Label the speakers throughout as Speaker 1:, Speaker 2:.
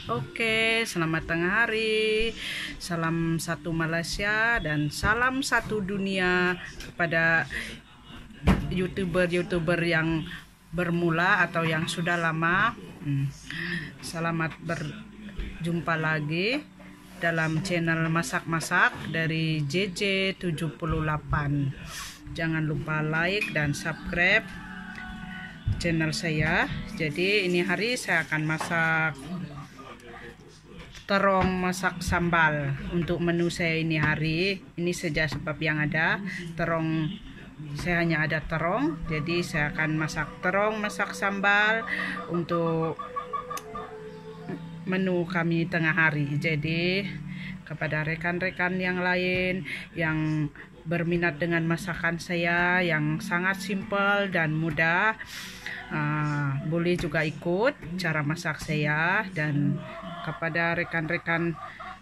Speaker 1: Oke, selamat tengah hari. Salam satu Malaysia dan salam satu dunia kepada YouTuber-YouTuber yang bermula atau yang sudah lama. Selamat berjumpa lagi dalam channel masak-masak dari JJ78. Jangan lupa like dan subscribe channel saya. Jadi ini hari saya akan masak terong masak sambal untuk menu saya ini hari. Ini saja sebab yang ada terong, saya hanya ada terong, jadi saya akan masak terong masak sambal untuk menu kami tengah hari. Jadi kepada rekan-rekan yang lain yang berminat dengan masakan saya yang sangat simpel dan mudah, boleh juga ikut cara masak saya. Dan kepada rekan-rekan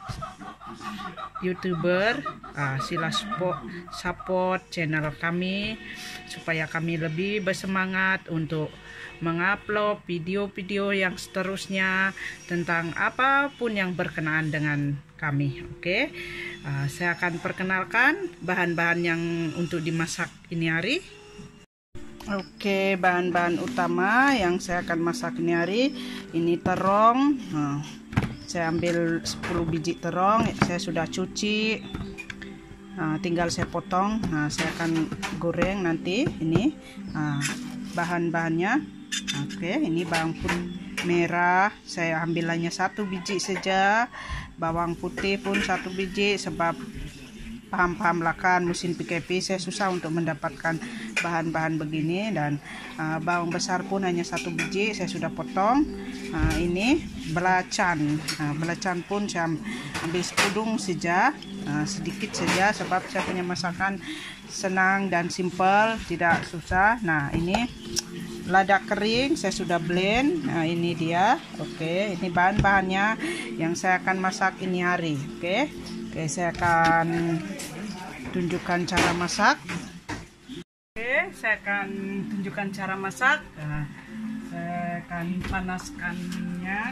Speaker 1: YouTuber, sila support channel kami supaya kami lebih bersemangat untuk mengupload video-video yang seterusnya tentang apapun yang berkenaan dengan kami. Oke, saya akan perkenalkan bahan-bahan yang untuk dimasak ini hari. Oke, bahan-bahan utama yang saya akan masak ini hari, ini terong. Saya ambil 10 biji terong, saya sudah cuci, tinggal saya potong. Saya akan goreng nanti. Ini bahan-bahannya. Oke, ini bawang putih merah, saya ambil hanya 1 biji saja. Bawang putih pun 1 biji, sebab paham-paham lah kan musim PKP saya susah untuk mendapatkan bahan-bahan begini. Dan bawang besar pun hanya 1 biji, saya sudah potong. Ini belacan, belacan pun saya ambil sekudung saja, sedikit saja, sebab saya punya masakan senang dan simple, tidak susah. Nah, ini lada kering saya sudah blend. Ini dia. Oke, ini bahan-bahannya yang saya akan masak ini hari. Oke, saya akan tunjukkan cara masak. Oke, saya akan tunjukkan cara masak. Saya akan panaskan minyak.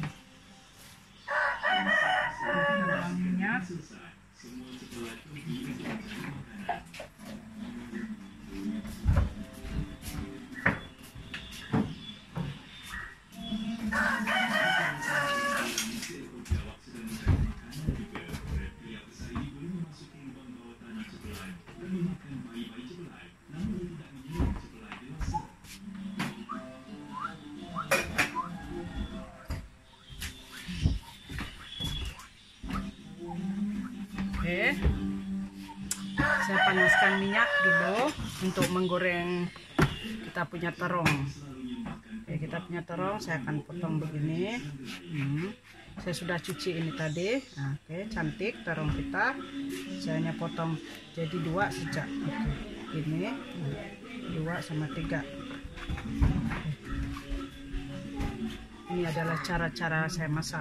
Speaker 1: Oke, saya panaskan minyak dulu untuk menggoreng kita punya terong. Oke, kita punya terong saya akan potong begini. Saya sudah cuci ini tadi. Oke, cantik terong kita. Saya hanya potong jadi 2 saja. Oke, ini 2 sama 3. Ini adalah cara-cara saya masak.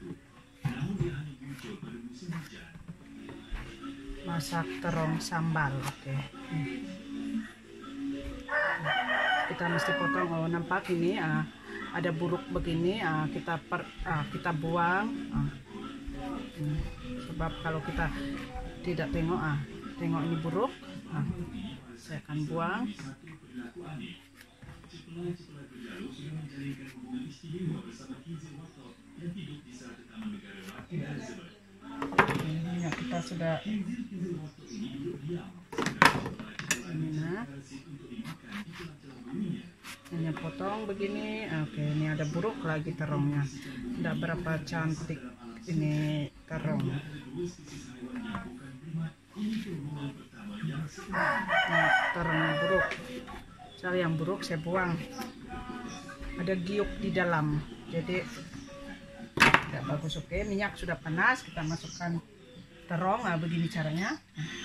Speaker 1: Masak terong sambal. Oke, kita mesti potong. Oh, nampak ini ada buruk begini, kita buang. Sebab kalau kita tidak tengok ini buruk, saya akan buang. Minyak kita sudah hanya potong begini. Oke, ini ada buruk lagi terongnya, tidak berapa cantik ini terong. Terongnya buruk, saya yang buruk saya buang, ada giuk di dalam, jadi tidak bagus. Oke, minyak sudah panas, kita masukkan terong. Begini caranya.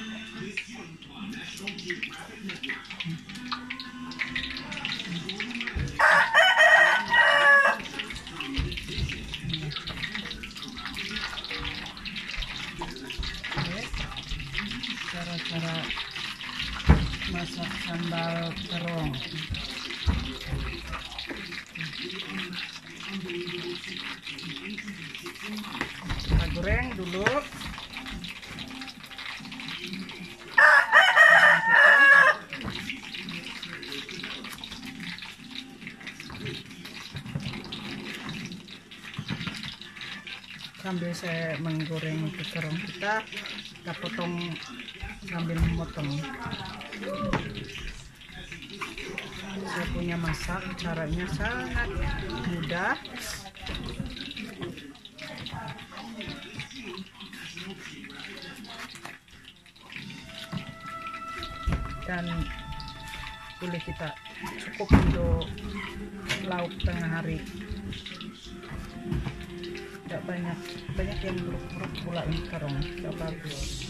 Speaker 1: Oke, cara-cara masak sambal terong. Kita goreng dulu. Sambil saya menggoreng terong kita potong sambil memotong. Saya punya masak, caranya sangat mudah. Dan boleh kita cukup untuk lauk tengah hari. Tidak banyak yang buruk-buruk pula ini terong, tidak bagus.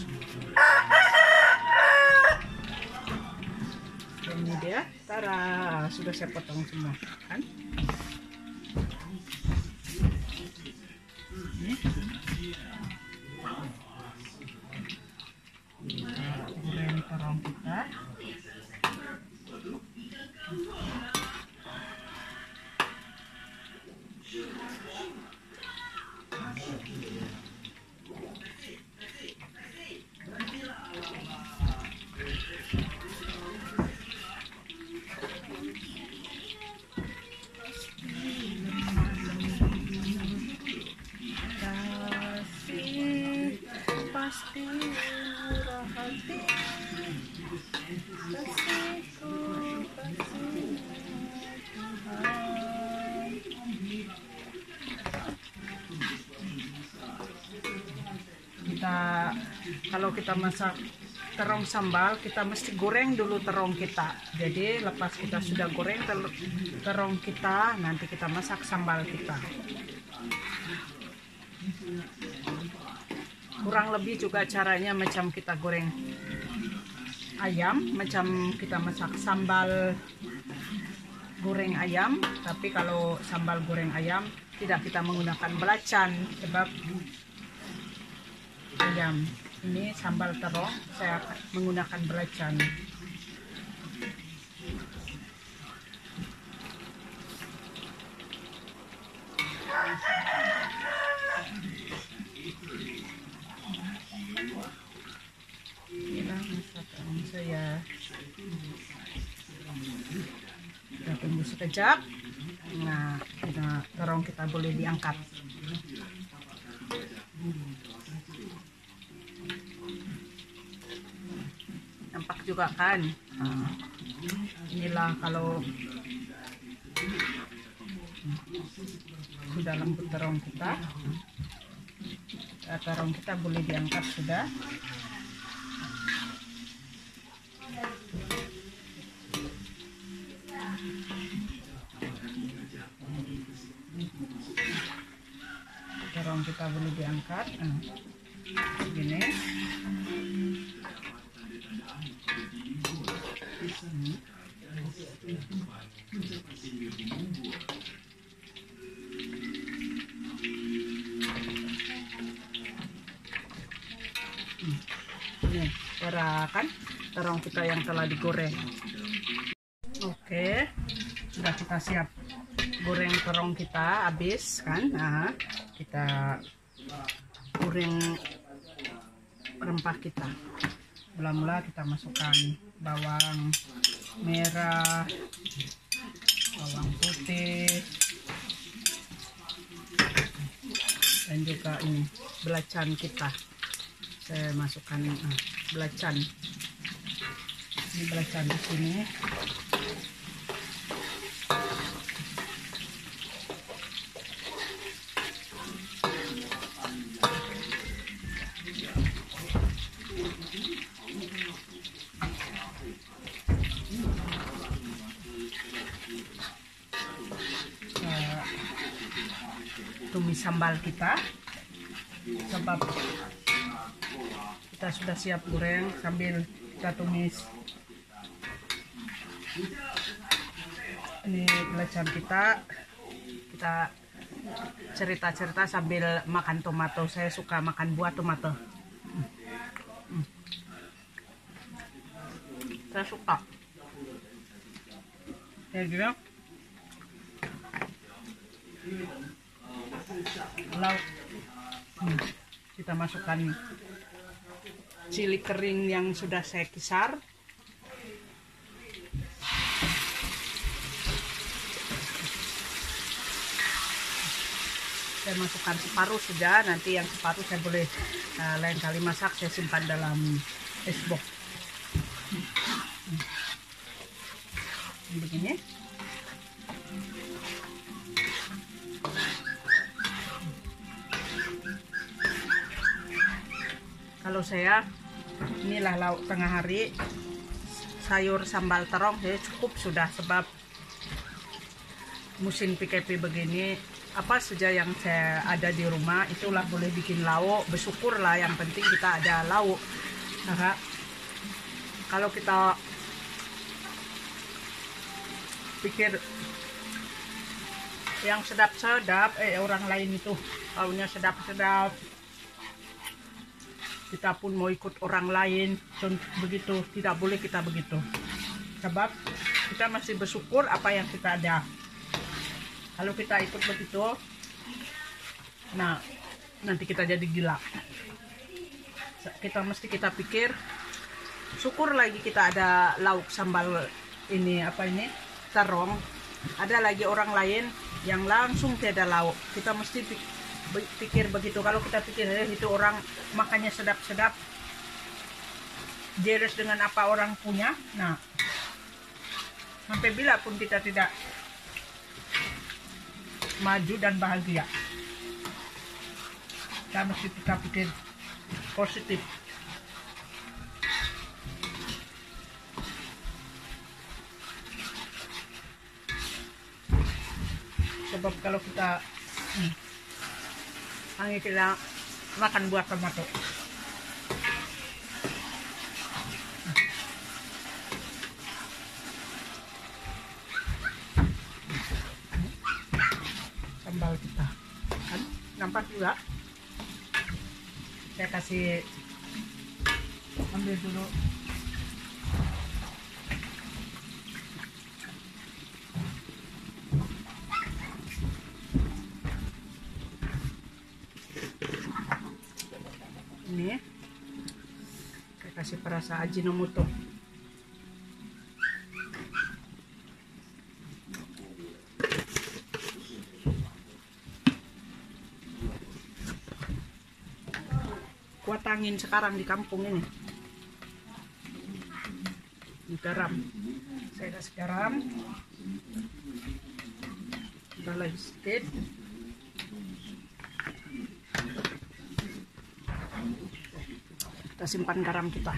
Speaker 1: Ini dia, tara, sudah saya potong semua kan. Goreng terong kita. Pasti murah hati, kasihku kasih Tuhan. Kalau kita masak terong sambal, kita mesti goreng dulu terong kita. Jadi lepas kita sudah goreng terong kita, nanti kita masak sambal kita. Kurang lebih juga caranya macam kita goreng ayam, macam kita masak sambal goreng ayam. Tapi kalau sambal goreng ayam tidak kita menggunakan belacan, sebab ayam ini sambal terong saya menggunakan belacan. Inilah masakan saya. Kita tunggu sekejap. Nah, terong kita boleh diangkat. Nampak juga kan? Nah, inilah kalau sudah lembut terong kita. Terong kita boleh diangkat sudah. Terong kita boleh diangkat. Begini. Ini kan terong kita yang telah digoreng. Oke, sudah kita siap goreng terong kita habis kan. Nah, kita goreng rempah kita. Mula-mula kita masukkan bawang merah, bawang putih, dan juga ini belacan kita. Saya masukkan belacan. Ini belacan di sini. Tumis sambal kita, sebab kita sudah siap goreng sambil kita tumis. Ini belacan kita cerita-cerita sambil makan tomato. Saya suka makan buah tomato. Saya suka kayak gini. lauk. Kita masukkan cili kering yang sudah saya kisar. Saya masukkan separuh sudah, nanti yang separuh saya boleh lain kali masak, saya simpan dalam icebox. Begini. Kalau saya, inilah lauk tengah hari, sayur sambal terong saya cukup sudah, sebab musim PKP begini apa saja yang saya ada di rumah itulah boleh bikin lauk, bersyukurlah, yang penting kita ada lauk. Nah, kalau kita pikir yang sedap-sedap, orang lain itu taunya sedap-sedap, kita pun mau ikut orang lain begitu, tidak boleh kita begitu, sebab kita masih bersyukur apa yang kita ada. Kalau kita ikut begitu, nah nanti kita jadi gila. Kita mesti kita pikir, syukur lagi kita ada lauk sambal ini, apa ini, terong. Ada lagi orang lain yang langsung tiada lauk. Kita mesti pikir begitu. Kalau kita pikir itu orang makannya sedap-sedap, jeres dengan apa orang punya, nah sampai bila pun kita tidak maju dan bahagia. Kita mesti kita pikir positif. Sebab kalau kita hanya kita makan buah tomato, sambal kita kan nampak juga. Saya kasih ambil dulu ini, saya kasih perasa Ajinomoto. Kuat angin sekarang di kampung ini. Garam, saya kasih garam, udah lagi sedikit. Kita simpan garam kita.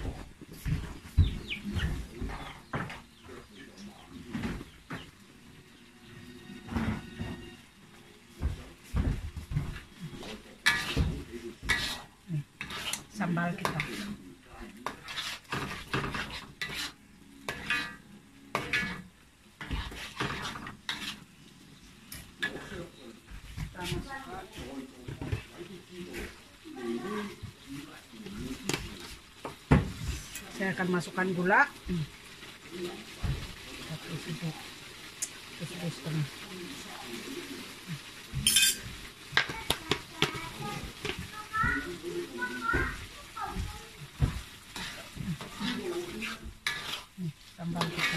Speaker 1: Sambal kita. Saya akan masukkan gula. Satu setengah. Sambal kita.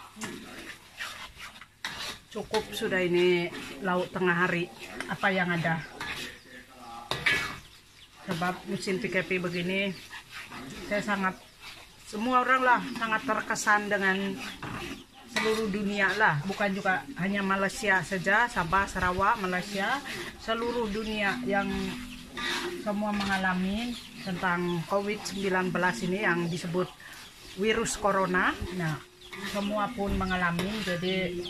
Speaker 1: Cukup sudah ini lauk tengah hari apa yang ada. Sebab musim PKP begini, saya semua orang lah sangat terkesan dengan seluruh dunia lah, bukan juga hanya Malaysia saja, Sabah, Sarawak, Malaysia, seluruh dunia yang semua mengalami tentang COVID-19 ini yang disebut virus corona. Nah, semua pun mengalami, jadi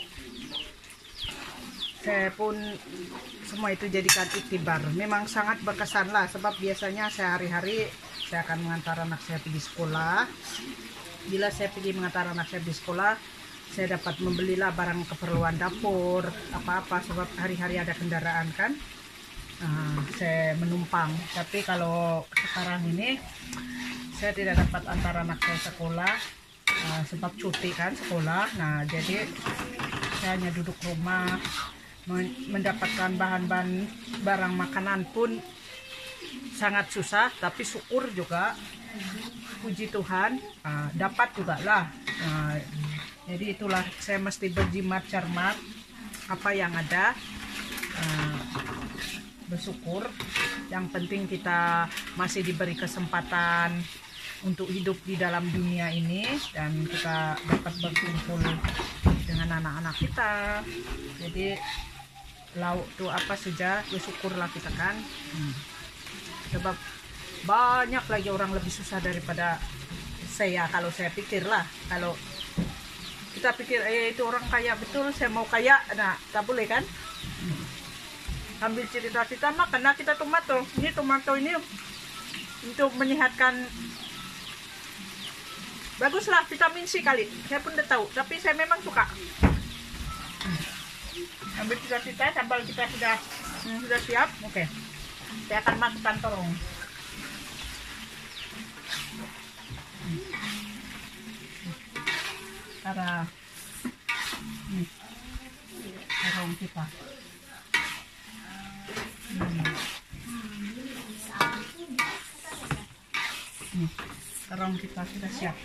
Speaker 1: saya pun semua itu jadikan iktibar. Memang sangat berkesan lah, sebab biasanya sehari-hari saya akan mengantar anak saya pergi sekolah. Bila saya pergi mengantar anak saya pergi sekolah, saya dapat membelilah barang keperluan dapur, apa-apa, sebab hari-hari ada kendaraan kan. Saya menumpang. Tapi kalau sekarang ini saya tidak dapat antar anak saya sekolah, sebab cuti kan sekolah. Nah, jadi saya hanya duduk rumah, mendapatkan bahan-bahan barang makanan pun sangat susah, tapi syukur juga, puji Tuhan, dapat juga lah. Jadi itulah saya mesti berjimat cermat apa yang ada, bersyukur. Yang penting kita masih diberi kesempatan untuk hidup di dalam dunia ini, dan kita dapat berkumpul dengan anak-anak kita. Jadi lauk tuh apa saja bersyukurlah kita kan. Sebab banyak lagi orang lebih susah daripada saya, kalau saya pikir lah. Kalau kita pikir itu orang kaya betul, saya mau kaya, nah tak boleh kan. Ambil cerita-cerita makan, nah kita tomato ini untuk menyehatkan, baguslah, vitamin C kali, saya pun udah tahu, tapi saya memang suka. Ambil cerita-cerita, sambal kita sudah siap. Oke, saya akan masukkan terong. Cara terong kita. Terong kita sudah siap.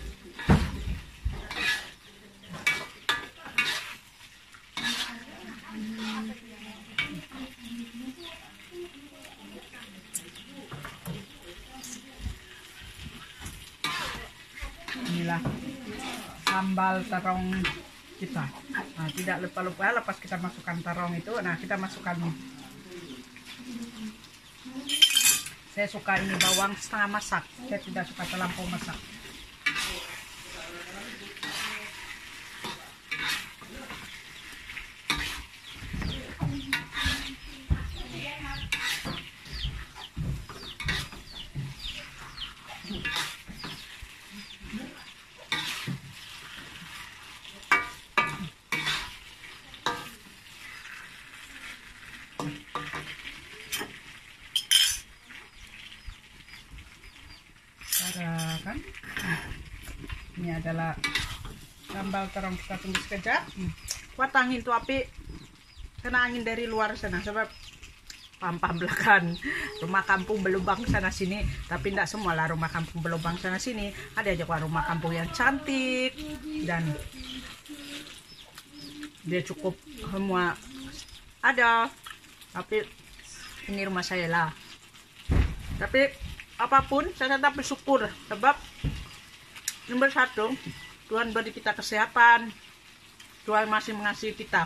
Speaker 1: Inilah sambal terong kita. Nah, tidak lupa-lupa lepas kita masukkan terong itu, nah kita masukkan, saya suka ini bawang setengah masak, saya tidak suka terlampau masak. Kan? Ini adalah sambal terong, kita tunggu sekejap. Kuat angin tuh api, kena angin dari luar sana, sebab pam-pam belakang rumah kampung berlubang sana sini, tapi tidak semua lah rumah kampung berlubang sana sini. Ada aja rumah kampung yang cantik dan dia cukup semua ada, tapi ini rumah saya lah. Tapi apapun saya tetap bersyukur, sebab nomor satu, Tuhan beri kita kesehatan, Tuhan masih mengasihi kita.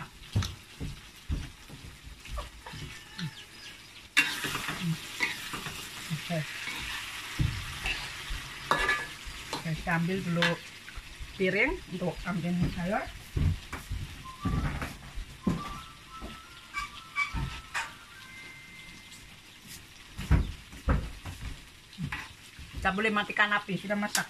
Speaker 1: Oke, saya ambil dulu piring untuk ambil sayur. Kita boleh matikan api, sudah masak.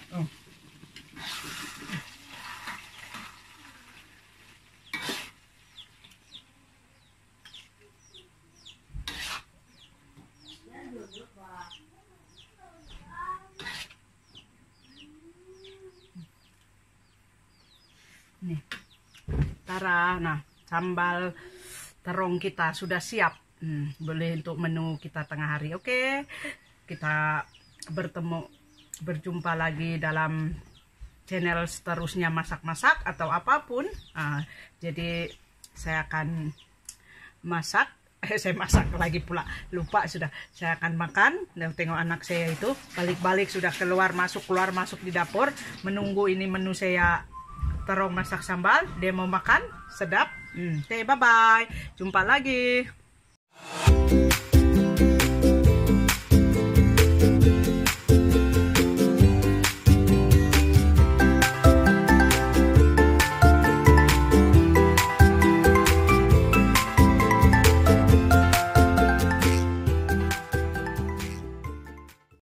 Speaker 1: Nih, Tara, nah sambal terong kita sudah siap. Boleh untuk menu kita tengah hari. Oke, kita berjumpa lagi dalam channel seterusnya, masak-masak atau apapun. Jadi saya akan masak, saya masak lagi pula, lupa sudah. Saya akan makan dan tengok anak saya itu balik-balik sudah keluar masuk di dapur, menunggu ini menu saya, terong masak sambal. Dia mau makan, sedap. Oke, bye bye, jumpa lagi.